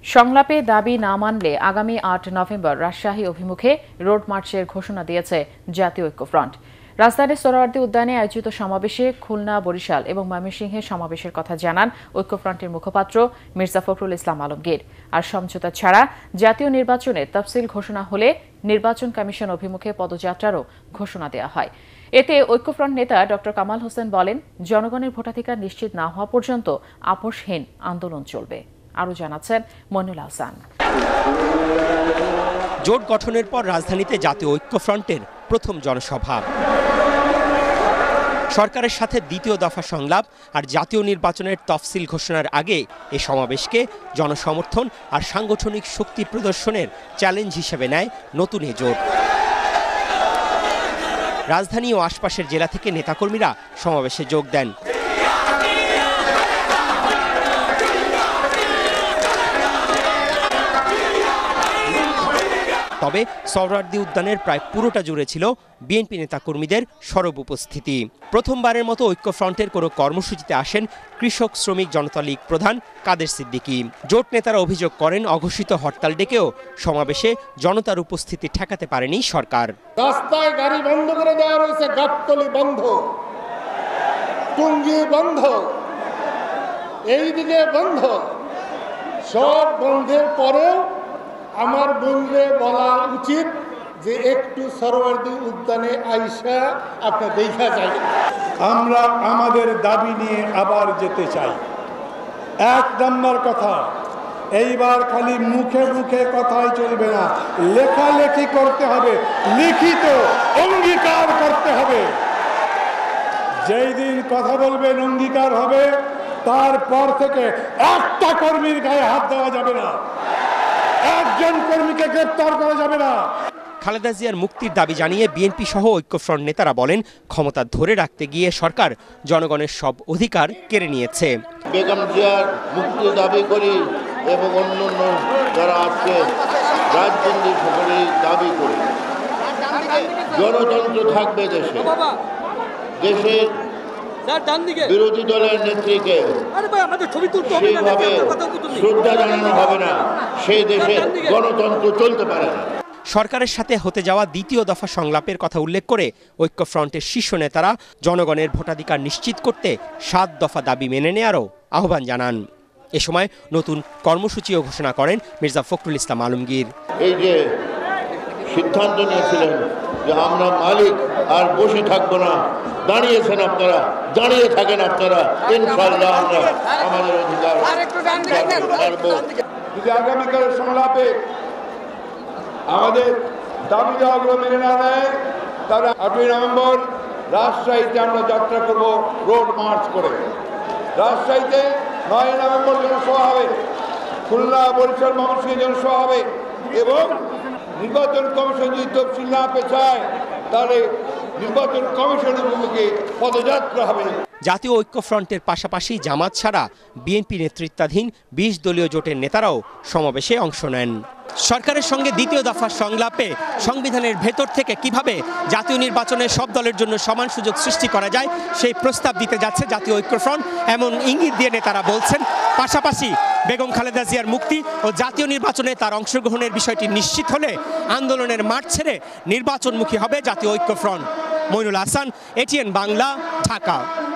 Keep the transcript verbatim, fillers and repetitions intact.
সংলাপে দাবি না মানলে আগামী আট নভেম্বর রাজশাহী অভিমুখে রোড মার্চের ঘোষণা দিয়েছে জাতীয় ঐক্যফ্রন্ট। রাজধানীর সোহরাওয়ার্দী উদ্যানে আয়োজিত সমাবেশে খুলনা, বরিশাল এবং ময়মনসিংহে সমাবেশের কথা জানান ঐক্যফ্রন্টের মুখপাত্র মির্জা ফখরুল ইসলাম আলমগীর। আর সমঝোতা ছাড়া জাতীয় নির্বাচনের তফসিল ঘোষণা হলে নির্বাচন কমিশন অভিমুখে পদযাত্রারও ঘোষণা দেওয়া হয়। এতে ঐক্যফ্রন্ট নেতা ড কামাল হোসেন বলেন, জনগণের ভোটাধিকার নিশ্চিত না হওয়া পর্যন্ত আপোষহীন আন্দোলন চলবে। আরও জানাচ্ছেন মইনুল হাসান। জোট গঠনের পর রাজধানীতে জাতীয় ঐক্যফ্রন্টের প্রথম জনসভা। সরকারের সাথে দ্বিতীয় দফা সংলাপ আর জাতীয় নির্বাচনের তফসিল ঘোষণার আগে এ সমাবেশকে জনসমর্থন আর সাংগঠনিক শক্তি প্রদর্শনের চ্যালেঞ্জ হিসেবে নেয় নতুন এ জোট। রাজধানী ও আশপাশের জেলা থেকে নেতাকর্মীরা সমাবেশে যোগ দেন। তবে সোহরাওয়ার্দী উদ্যানের প্রায় পুরোটা জুড়ে ছিল বিএনপি নেতাকর্মীদের সরব উপস্থিতি। প্রথমবারের মতো ঐক্যফ্রন্টের কোনো কর্মসূচিতে আসেন কৃষক শ্রমিক জনতা লীগ প্রধান কাদের সিদ্দিকী। জোট নেতারা অভিযোগ করেন, অঘোষিত হরতাল ডেকেও সমাবেশে জনতার উপস্থিতি ঠেকাতে পারেনি সরকার। রাস্তায় গাড়ি বন্ধ করে দেওয়া রয়েছে, গাবতলী বন্ধ, টুঙ্গি বন্ধ, এইদিকে বন্ধ। সব বন্ধের পরেও আমার বন্ধুরে বলা উচিত যে একটু সোহরাওয়ার্দী উদ্যানে আইসা আপনি দেখা যায়। আমরা আমাদের দাবি নিয়ে আবার যেতে চাই। এক নম্বর কথা, এইবার খালি মুখে মুখে কথাই চলবে না, লেখালেখি করতে হবে, লিখিত অঙ্গীকার করতে হবে। যেই দিন কথা বলবেন অঙ্গীকার হবে, তারপর থেকে একটা কর্মীর গায়ে হাত দেওয়া যাবে না, একজন কর্মীকে গ্রেফতার করা যাবে না। খালেদা জিয়ার মুক্তির দাবি জানিয়ে বিএনপি সহ ঐক্যফ্রন্ট নেতারা বলেন, ক্ষমতা ধরে রাখতে গিয়ে সরকার জনগণের সব অধিকার কেড়ে নিয়েছে। বেগম জিয়ার মুক্তির দাবি করি এবং অন্যান্য যারা আছে রাজবন্দী সকলে দাবি করি, গণতন্ত্র থাকবে দেশে। দেশের বিরোধী দলের নেত্রীকে সেইভাবে শ্রদ্ধা জানানো হবে না, সেই দেশে গণতন্ত্র চলতে পারে না। সরকারের সাথে হতে যাওয়া দ্বিতীয় দফা সংলাপের কথা উল্লেখ করে ঐক্যফ্রন্টের শীর্ষ নেতারা জনগণের ভোটাধিকার নিশ্চিত করতে সাত দফা দাবি মেনে নেয়ারও আহ্বান জানান। এ সময় নতুন কর্মসূচিও ঘোষণা করেন মির্জা ফখরুল ইসলাম আলমগীর। এই যে সিদ্ধান্ত নিয়েছিলেন যে আমরা মালিক আর বসে থাকবো না, দাঁড়িয়েছেন আপনারা, দাঁড়িয়ে থাকেন আপনারা, ইনশাআল্লাহ আমরা আমাদের অধিকার পারবো। যদি আগামীকালের সংলাপে আমাদের দাবি দেওয়াগুলো মেনে না নেয়, তাহলে আটই নভেম্বর রাজশাহীতে আমরা যাত্রা করব রোড মার্চ করে। রাজশাহীতে নয় নভেম্বর জনসভা হবে, খুলনা, বরিশাল, ময়মনসিংহে জনসভা হবে এবং নির্বাচন কমিশন যদি তফসিল না পেয়ে চায় তাহলে নির্বাচন কমিশনের অভিমুখে পদযাত্রা হবে। জাতীয় ঐক্যফ্রন্টের পাশাপাশি জামাত ছাড়া বিএনপি নেতৃত্বাধীন বিশ দলীয় জোটের নেতারাও সমাবেশে অংশ নেন। সরকারের সঙ্গে দ্বিতীয় দফার সংলাপে সংবিধানের ভেতর থেকে কিভাবে জাতীয় নির্বাচনে সব দলের জন্য সমান সুযোগ সৃষ্টি করা যায় সেই প্রস্তাব দিতে যাচ্ছে জাতীয় ঐক্যফ্রন্ট, এমন ইঙ্গিত দিয়ে নেতারা বলছেন। পাশাপাশি বেগম খালেদা জিয়ার মুক্তি ও জাতীয় নির্বাচনে তার অংশগ্রহণের বিষয়টি নিশ্চিত হলে আন্দোলনের মাঠ ছেড়ে নির্বাচনমুখী হবে জাতীয় ঐক্যফ্রন্ট। মইনুল হাসান, এটিএন বাংলা, ঢাকা।